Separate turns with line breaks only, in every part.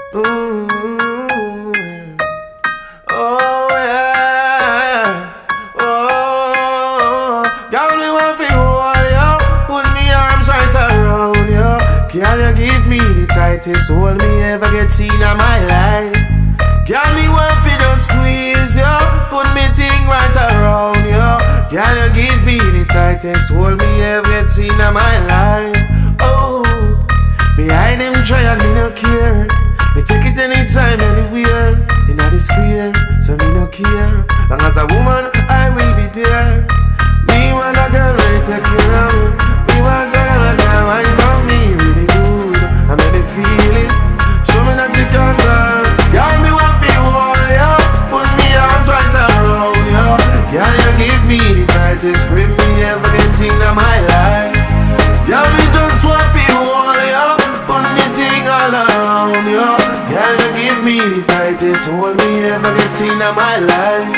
Ooh. Oh yeah. Oh, girl, me want to hold you, put me arms right around you. Girl, you give me the tightest hold me ever get seen in my life. Girl, me want to just squeeze you, put me thing right around you. Girl, you give me the tightest hold me ever get seen in my life. Oh, behind them try and me no care. Me take it anytime, anywhere. In the square, so me no care. Long as a woman, I will be there. Me want a girl ready to take care of me. Me want a girl that wine down me really good. I make me feel it. Show me that you can girl. Girl, me want feel all you. Put me arms right around you. Girl, you give me the tightest grip me ever get in my life. Girl, me just want feel all you. Put me thing all around you. Girl, you give me the tightest hold me ever get in my life.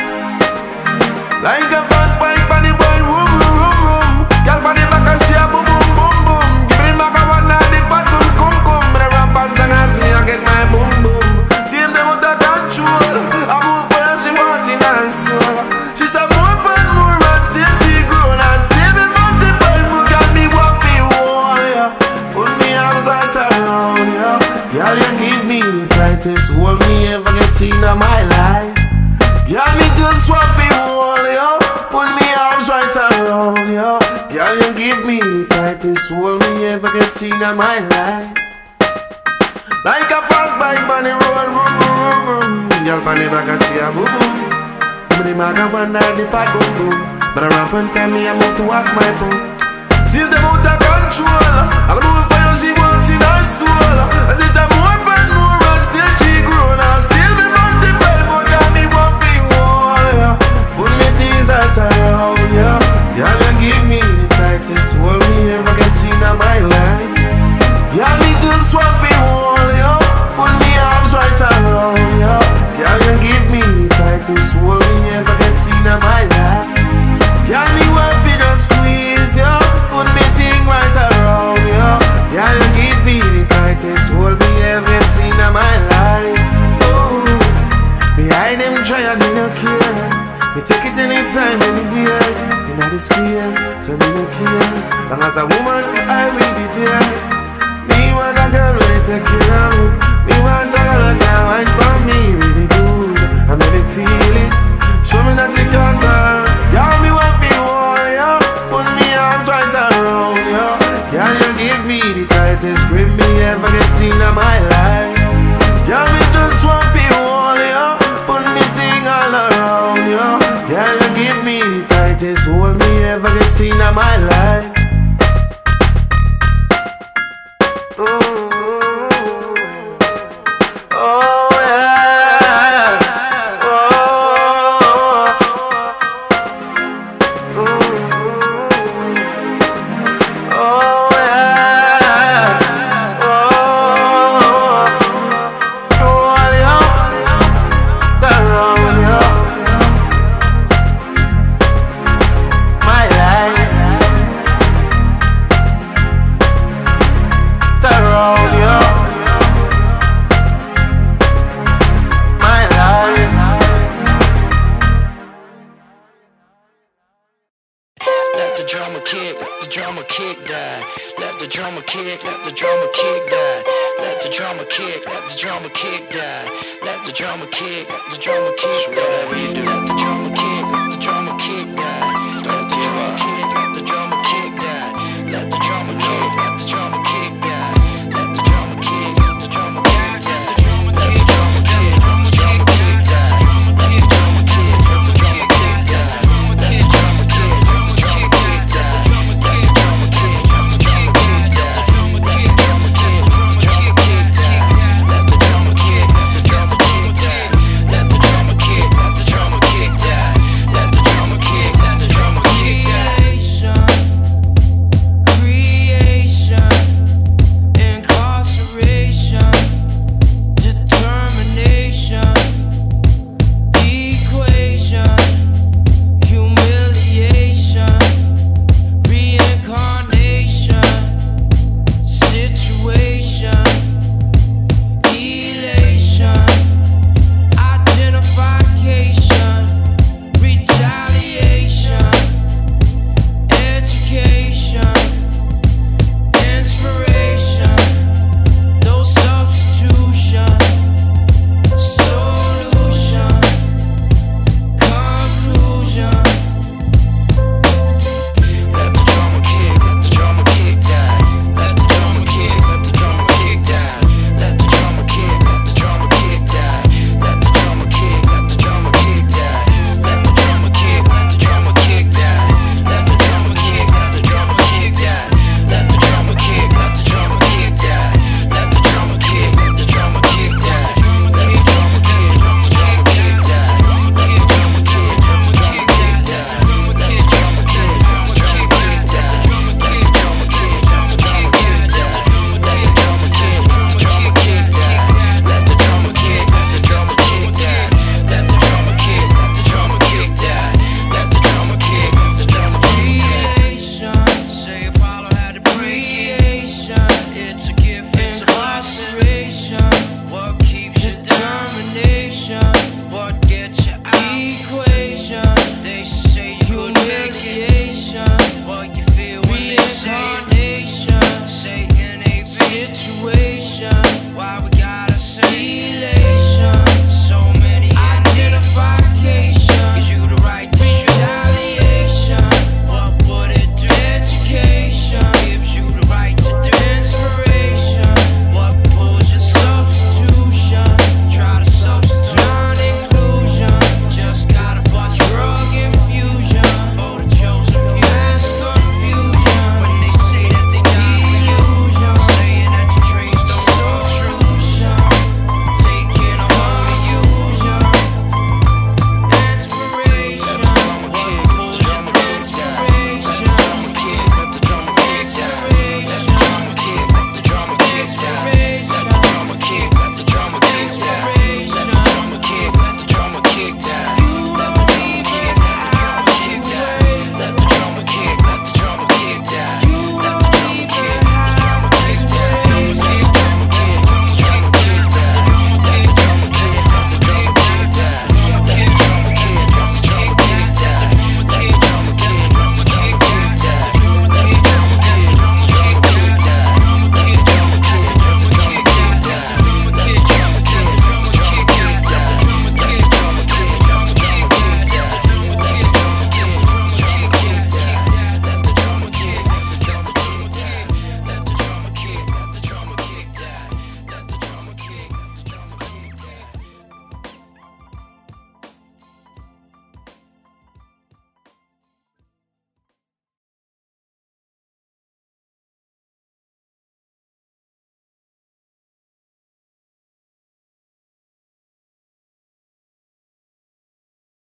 Like a fast bike on the boy, room, room, room, room. Girl, on the back and she a boom, boom, boom, boom. Give me the back of one and the fat one, come, come. Me the rappers done as me, I get my boom, boom. See them out of control. I move for her, she want in her soul. She said more fun, more and still she grown. And still me multiple, more got me what feel all, yeah. Put me arms right around, yeah. Girl, you give me the tightest hold me ever get in my life. Girl, me just want feel all, yeah. Put me arms right around, yeah. Girl, you give me the tightest hold me ever get in my life. Like a fast bike on the road, boom, boom, boom, boom. Girl, on the back and she a boom, boom. Give me the maga one and the fat boom, boom. But I ramp and tell me I move to watch my boom. Still them out of control. I'll move for you, she want in her soul. As it's a more fun, more and still she grown. And still me multiple, more than me one thing more, yeah. Put me things right around, yeah. Girl, you give me the tightest hold me ever get in my life. Girl, me just want to hold you, put me arms right around you. Girl, you give me the tightest hold me ever get in my life. Girl, me want to just squeeze you, put me thing right around you. Girl, you give me the tightest hold me ever get in my life. Oh, behind them try and me no care. Me take it anytime, anywhere. In the square, so me no care. Long as a woman, I will be there. Me want a girl ready to take care of me. Me want a girl that wine for me really good. I make me feel it. Show me that you can girl. Girl, me want feel all you. Put me arms right around you. Girl, you give me the tightest grip me ever get in my life. Girl, me just want feel all you. Put me thing all around you. Girl, you give me the tightest hold me ever get in my life.
Let the drummer kick, let the drummer kick die. Let the drummer kick, let the drummer kick die. Let the drummer kick, let the drummer kick die. Let the drummer kick, let the drummer kick die. Let the drummer kick, let the drummer kick die. Let the drummer kick, let the drummer kick die. Let the drummer kick, let the drummer kick die. Let the drummer kick, let the drummer kick die. Let the drummer kick, let the drummer kick die. Let the drummer kick, let the drummer kick die. Let the drummer kick, let the drummer kick die. Let the drummer kick, let the drummer kick die. Let the drummer kick, let the drummer kick die. Let the drummer kick, let the drummer kick die. Let the drummer kick, let the drummer kick die. Why we gotta say delay?